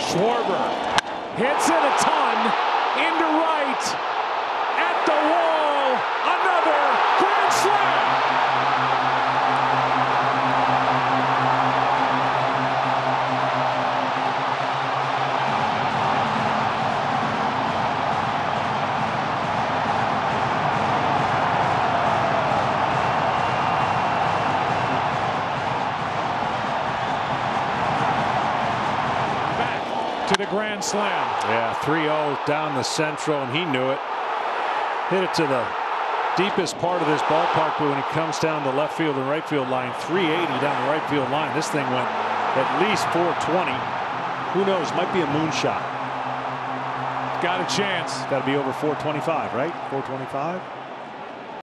Schwarber hits it a ton into right at the wall. Another grand slam. To the grand slam. Yeah, 3-0 down the central, and he knew it. Hit it to the deepest part of this ballpark, but when it comes down to left field and right field line, 380 down the right field line. This thing went at least 420. Who knows? Might be a moonshot. Got a chance. Got to be over 425, right? 425.